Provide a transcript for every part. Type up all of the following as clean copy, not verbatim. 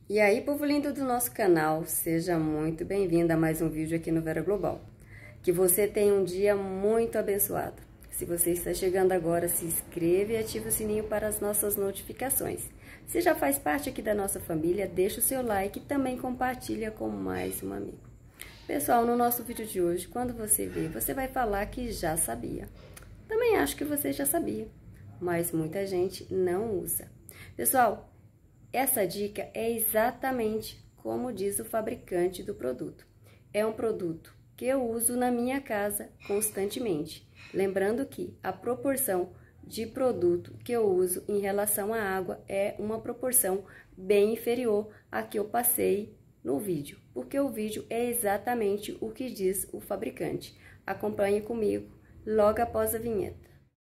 E aí, povo lindo do nosso canal, seja muito bem-vindo a mais um vídeo aqui no Vera Global. Que você tenha um dia muito abençoado. Se você está chegando agora, se inscreva e ative o sininho para as nossas notificações. Se já faz parte aqui da nossa família, deixa o seu like e também compartilha com mais um amigo. Pessoal, no nosso vídeo de hoje, quando você ver, você vai falar que já sabia. Também acho que você já sabia, mas muita gente não usa. Pessoal, essa dica é exatamente como diz o fabricante do produto. É um produto que eu uso na minha casa constantemente. Lembrando que a proporção de produto que eu uso em relação à água é uma proporção bem inferior à que eu passei no vídeo, porque o vídeo é exatamente o que diz o fabricante. Acompanhe comigo logo após a vinheta.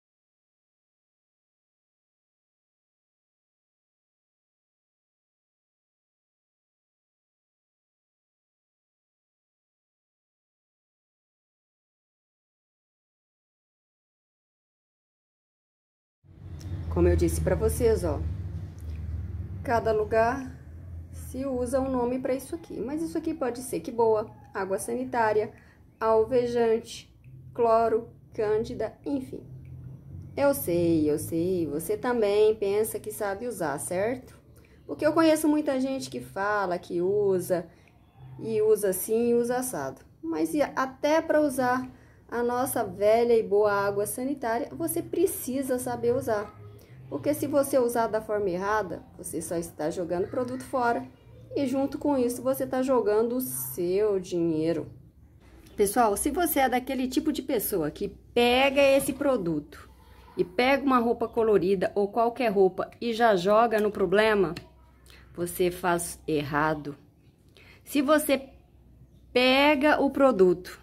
Como eu disse para vocês, ó, cada lugar se usa um nome para isso aqui, mas isso aqui pode ser que boa, água sanitária, alvejante, cloro, cândida, enfim. Eu sei, você também pensa que sabe usar, certo? Porque eu conheço muita gente que fala que usa, e usa assim e usa assado. Mas até para usar a nossa velha e boa água sanitária, você precisa saber usar. Porque se você usar da forma errada, você só está jogando produto fora. E junto com isso, você está jogando o seu dinheiro. Pessoal, se você é daquele tipo de pessoa que pega esse produto e pega uma roupa colorida ou qualquer roupa e já joga no problema, você faz errado. Se você pega o produto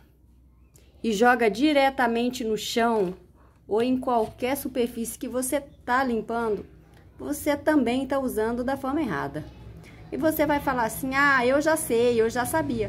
e joga diretamente no chão ou em qualquer superfície que você tá limpando, você também tá usando da forma errada. E você vai falar assim, ah, eu já sei, eu já sabia.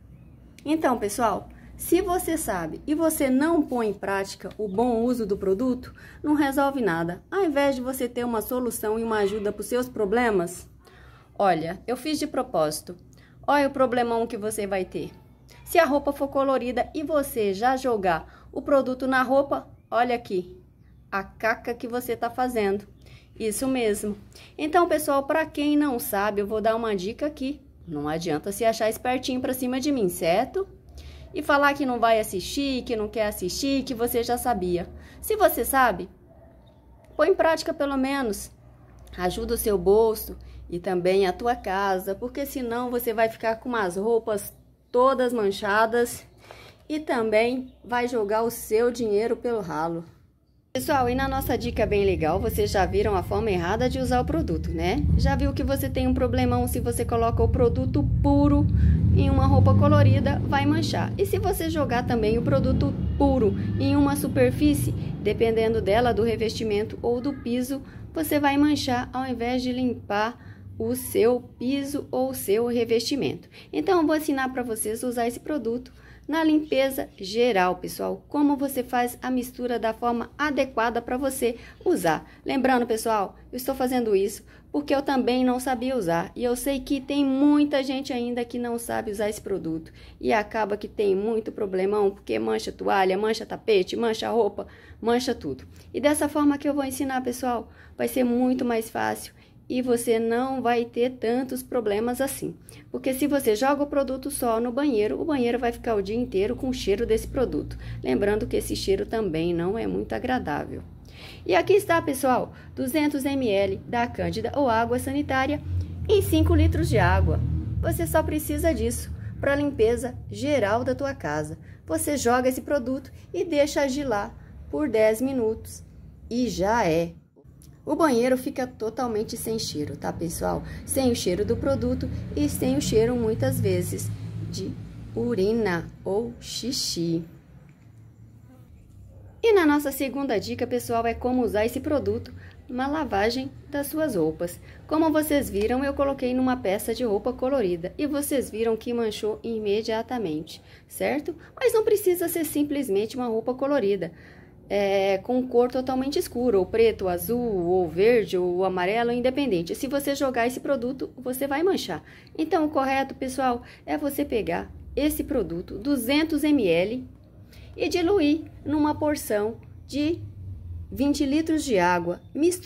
Então, pessoal, se você sabe e você não põe em prática o bom uso do produto, não resolve nada. Ao invés de você ter uma solução e uma ajuda para os seus problemas, olha, eu fiz de propósito. Olha o problemão que você vai ter. Se a roupa for colorida e você já jogar o produto na roupa, olha aqui, a caca que você tá fazendo. Isso mesmo. Então, pessoal, para quem não sabe, eu vou dar uma dica aqui. Não adianta se achar espertinho pra cima de mim, certo? E falar que não vai assistir, que não quer assistir, que você já sabia. Se você sabe, põe em prática pelo menos. Ajuda o seu bolso e também a tua casa, porque senão você vai ficar com umas roupas todas manchadas e também vai jogar o seu dinheiro pelo ralo. Pessoal, e na nossa dica bem legal, vocês já viram a forma errada de usar o produto, né? Já viu que você tem um problemão se você coloca o produto puro em uma roupa colorida, vai manchar. E se você jogar também o produto puro em uma superfície, dependendo dela, do revestimento ou do piso, você vai manchar ao invés de limpar o seu piso ou o seu revestimento. Então, eu vou ensinar para vocês a usar esse produto na limpeza geral, pessoal. Como você faz a mistura da forma adequada para você usar. Lembrando, pessoal, eu estou fazendo isso porque eu também não sabia usar. E eu sei que tem muita gente ainda que não sabe usar esse produto. E acaba que tem muito problemão, porque mancha toalha, mancha tapete, mancha roupa, mancha tudo. E dessa forma que eu vou ensinar, pessoal, vai ser muito mais fácil. E você não vai ter tantos problemas assim. Porque se você joga o produto só no banheiro, o banheiro vai ficar o dia inteiro com o cheiro desse produto. Lembrando que esse cheiro também não é muito agradável. E aqui está, pessoal, 200 ml da Cândida ou água sanitária em 5 litros de água. Você só precisa disso para a limpeza geral da tua casa. Você joga esse produto e deixa agir lá por 10 minutos e já é. O banheiro fica totalmente sem cheiro, tá, pessoal? Sem o cheiro do produto e sem o cheiro, muitas vezes, de urina ou xixi. E na nossa segunda dica, pessoal, é como usar esse produto na lavagem das suas roupas. Como vocês viram, eu coloquei numa peça de roupa colorida e vocês viram que manchou imediatamente, certo? Mas não precisa ser simplesmente uma roupa colorida. com cor totalmente escura, ou preto, ou azul, ou verde, ou amarelo, independente. Se você jogar esse produto, você vai manchar. Então, o correto, pessoal, é você pegar esse produto, 200 ml, e diluir numa porção de 20 litros de água.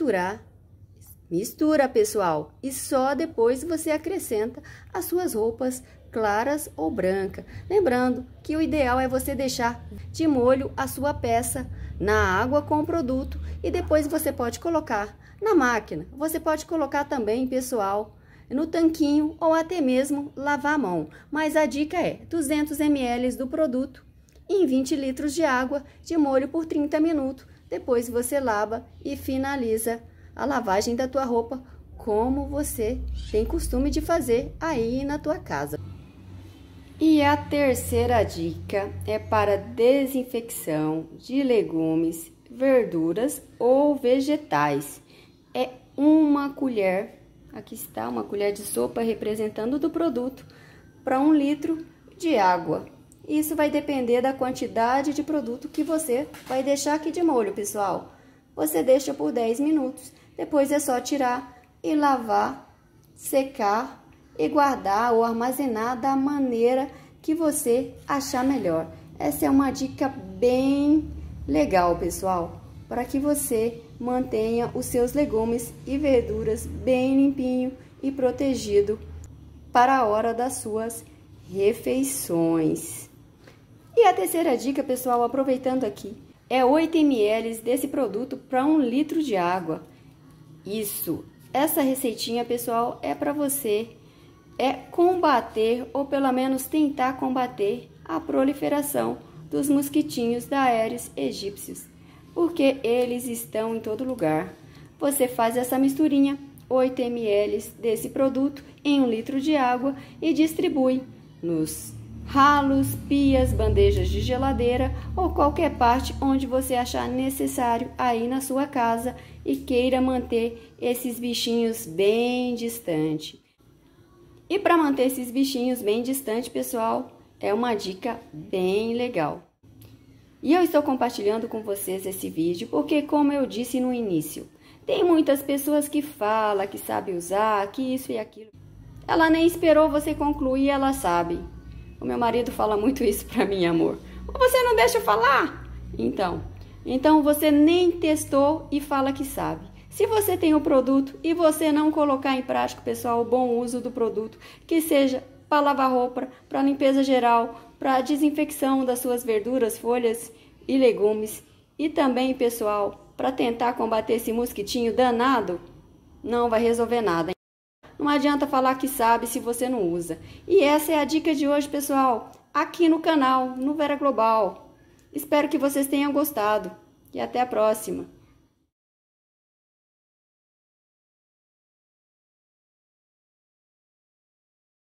Mistura, pessoal, e só depois você acrescenta as suas roupas claras ou branca. Lembrando que o ideal é você deixar de molho a sua peça na água com o produto e depois você pode colocar na máquina. Você pode colocar também, pessoal, no tanquinho ou até mesmo lavar a mão. Mas a dica é 200 ml do produto em 20 litros de água de molho por 30 minutos. Depois você lava e finaliza a lavagem da tua roupa como você tem costume de fazer aí na tua casa. E a terceira dica é para desinfecção de legumes, verduras ou vegetais. É uma colher, aqui está uma colher de sopa representando do produto, para 1 litro de água. Isso vai depender da quantidade de produto que você vai deixar aqui de molho, pessoal. Você deixa por 10 minutos, depois é só tirar e lavar, secar e guardar ou armazenar da maneira que você achar melhor. Essa é uma dica bem legal, pessoal, para que você mantenha os seus legumes e verduras bem limpinho e protegido para a hora das suas refeições. E a terceira dica, pessoal, aproveitando aqui, é 8 ml desse produto para 1 litro de água. Essa receitinha, pessoal, é para você combater, ou pelo menos tentar combater, a proliferação dos mosquitinhos da Aedes aegypti, porque eles estão em todo lugar. Você faz essa misturinha, 8 ml desse produto em 1 litro de água e distribui nos ralos, pias, bandejas de geladeira ou qualquer parte onde você achar necessário aí na sua casa e queira manter esses bichinhos bem distantes. E para manter esses bichinhos bem distantes, pessoal, é uma dica bem legal. E eu estou compartilhando com vocês esse vídeo porque, como eu disse no início, tem muitas pessoas que falam, que sabem usar, que isso e aquilo. Ela nem esperou você concluir, ela sabe. O meu marido fala muito isso pra mim, amor. Você não deixa eu falar? Então você nem testou e fala que sabe. Se você tem o produto e você não colocar em prática, pessoal, o bom uso do produto, que seja para lavar roupa, para limpeza geral, para desinfecção das suas verduras, folhas e legumes, e também, pessoal, para tentar combater esse mosquitinho danado, não vai resolver nada. Não adianta falar que sabe se você não usa. E essa é a dica de hoje, pessoal, aqui no canal, no Vera Global. Espero que vocês tenham gostado e até a próxima.